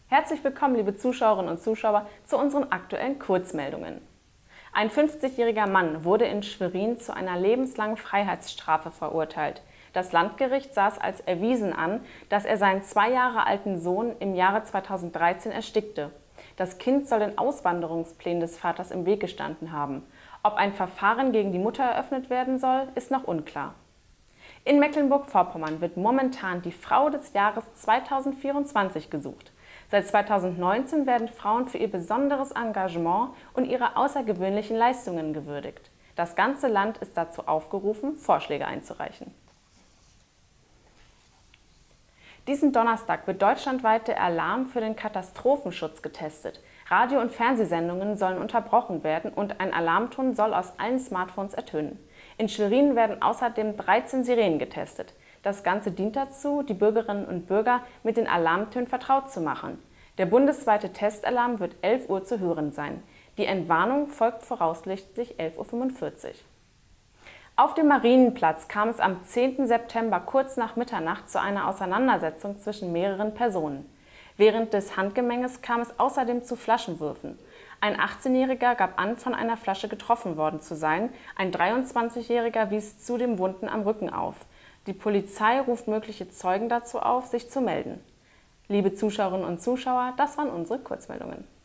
Herzlich willkommen, liebe Zuschauerinnen und Zuschauer, zu unseren aktuellen Kurzmeldungen. Ein 50-jähriger Mann wurde in Schwerin zu einer lebenslangen Freiheitsstrafe verurteilt. Das Landgericht sah es als erwiesen an, dass er seinen 2 Jahre alten Sohn im Jahre 2013 erstickte. Das Kind soll den Auswanderungsplänen des Vaters im Weg gestanden haben. Ob ein Verfahren gegen die Mutter eröffnet werden soll, ist noch unklar. In Mecklenburg-Vorpommern wird momentan die Frau des Jahres 2024 gesucht. Seit 2019 werden Frauen für ihr besonderes Engagement und ihre außergewöhnlichen Leistungen gewürdigt. Das ganze Land ist dazu aufgerufen, Vorschläge einzureichen. Diesen Donnerstag wird deutschlandweit der Alarm für den Katastrophenschutz getestet. Radio- und Fernsehsendungen sollen unterbrochen werden und ein Alarmton soll aus allen Smartphones ertönen. In Schwerin werden außerdem 13 Sirenen getestet. Das Ganze dient dazu, die Bürgerinnen und Bürger mit den Alarmtönen vertraut zu machen. Der bundesweite Testalarm wird 11 Uhr zu hören sein. Die Entwarnung folgt voraussichtlich 11:45 Uhr. Auf dem Marienplatz kam es am 10. September kurz nach Mitternacht zu einer Auseinandersetzung zwischen mehreren Personen. Während des Handgemenges kam es außerdem zu Flaschenwürfen. Ein 18-Jähriger gab an, von einer Flasche getroffen worden zu sein. Ein 23-Jähriger wies zudem Wunden am Rücken auf. Die Polizei ruft mögliche Zeugen dazu auf, sich zu melden. Liebe Zuschauerinnen und Zuschauer, das waren unsere Kurzmeldungen.